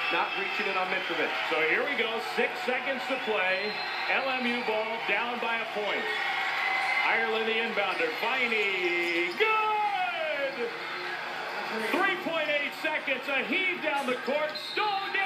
not reaching it on Mitrovic. So here we go, 6 seconds to play. LMU ball down by a point. Ireland the inbounder. Viney, good! 3.8 seconds, a heave down the court, stolen